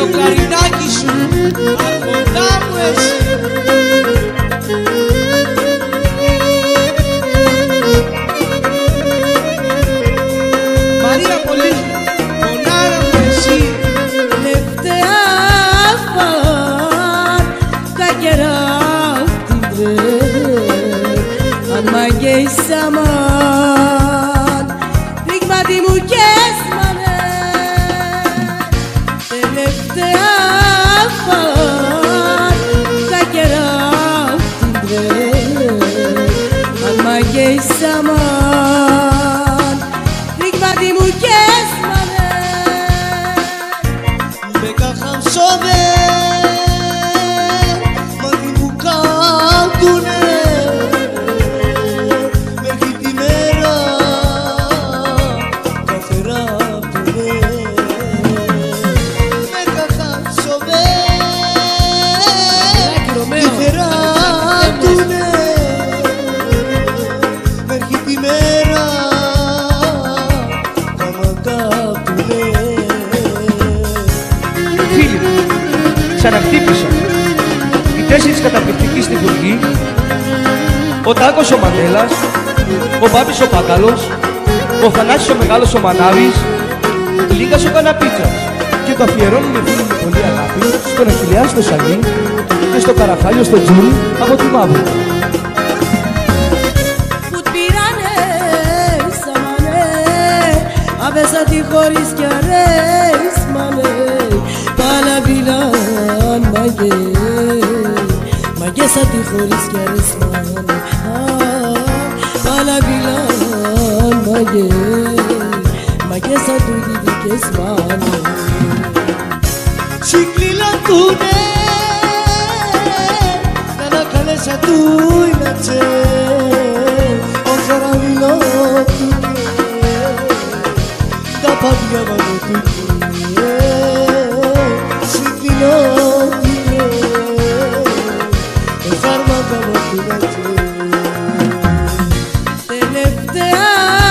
το κλαρινάκι σου, αρχοντά μου εσύ. Μαρία πολύ, μονάρα μου εσύ. Τελευταία τα καιρά την βρε, αν μαγείσαμαν δείγματι μου και έσμανε. Τελευταία τα καιρά την βρε, αν μαγείσαμαν δείγματι μου και έσμανε. Με καχαμσόδε, μάτι μου κάνουνε μέχρι τη μέρα καθεράπτουνε. Με καχαμσόδε, καθεράπτουνε μέχρι τη μέρα καμακάπτουνε. Φίλοι μου, ξαναχτύπησα. Οι 4 καταπληκτικοί στη Βουργή, ο Τάκος ο Μαντέλας, ο Μπάμπης ο Πάκαλος, ο Θανάσης ο Μεγάλος ο Μανάβης, Λίγκας ο Καναπίτσας. Και το αφιερώνουμε φίλοι με πολύ αγάπη στον Αχιλλεά στο Σαλί και στο Καραφάλιο στο Τζούνι από τη Μαύρη. Που πήρανε σαμανε, αβέσατη χωρίς κι αρέσμανε. Παλαβήλαν μαγκές ατη χωρίς κι αρέσμανε. Παλαβήλαν μαγκές ατούδιδικές μάνε. Συγκλήλαντουνε, να καλέσα του ίνατσε, ο χαραβιλότουνε, τα πόδια μαγωτούνε. Συγκλήλαντουνε, ο χαρμάκα μαγωτούνατσε. Τελευταία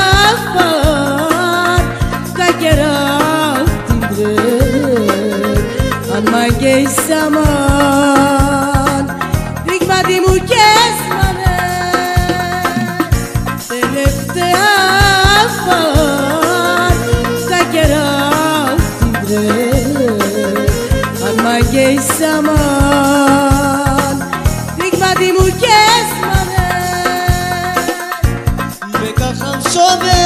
τα καιρά την βρε, αν μαγείσαμαν δείγματι μου και έσμανε. Τελευταία τα καιρά την βρε, αν μαγείσαμαν δείγματι μου και έσμανε. Με καχαμσόδε,